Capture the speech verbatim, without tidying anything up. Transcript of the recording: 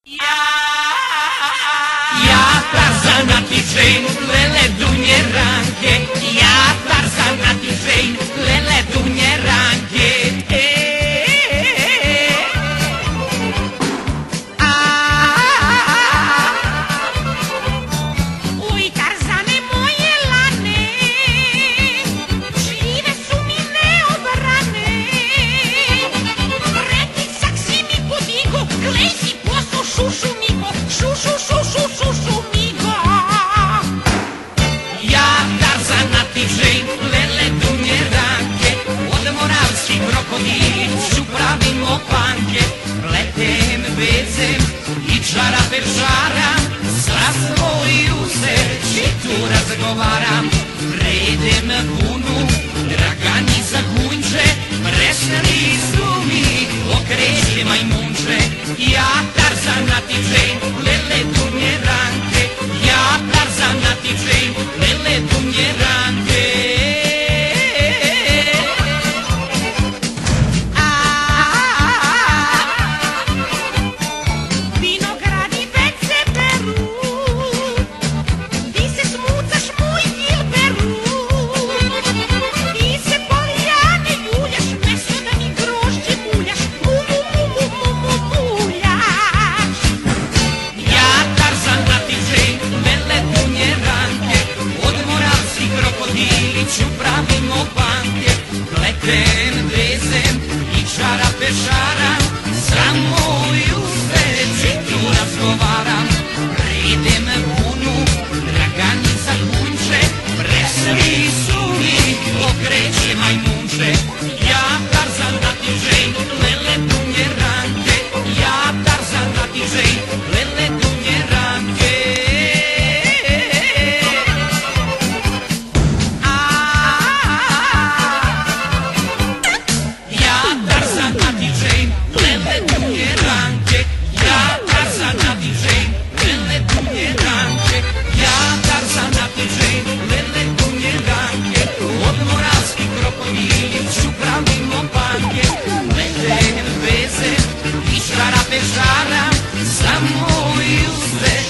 Ja, ja Tarzan a ty Jane, lele dunie ranke. Ja Tarzan a ty Jane, lele dunie ranke. Ui Tarzane moje lane, žive su mi neobrane. Reki sak si mi podigo, glej si posao šušu migo, šušu šušu šušu migo. Ja Tarzan a ty Jane, lele dunje ranke. Od Moravskih krokodili ću pravim opanke. Letem vezem i čarape žaram, sa svoju se čitu razgovaram. Predem bunu, dragani za gunđe, preseli su mi okreće majmunče. Ja Tarzan a ty Jane, lele dunje ranke. Ja Tarzan a ty Jane, lele dunje ranke. Vinogradi već se beru, di se smucaš moj Gilberu. Ti se polijane ljuljaš, mesto da mi grožđe muljaš, mu mu mu mu mu mu muljaš. Ja Tarzan a ty Jane, lele dunje ranke. Od Moravskih krokodili ću pravim opanke. Pletem vezem i čarape šaram, sa moju srećitu razgovaram. Predem bunu, dragani za gunđe, preseli su mi okreće majmunče. Ja Tarzan a ty Jane, lele dunje ranke. Ja Tarzan a ty Jane, lele dunje ranke. Ja Tarzan a ty Jane, lele dunje ranke. Ja Tarzan a ty Jane, lele dunje ranke. Ja Tarzan a ty Jane, lele dunje ranke. Od Moravskih krokodili ću pravim opanke. Letem vezem i čarape žaram, sa moju se